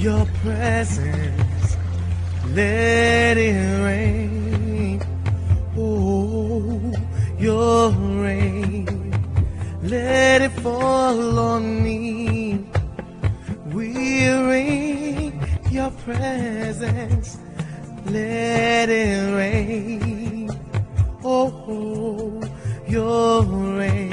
your presence, let it rain. Oh, your rain, let it fall on me. We're in your presence, let it rain. Oh, your rain.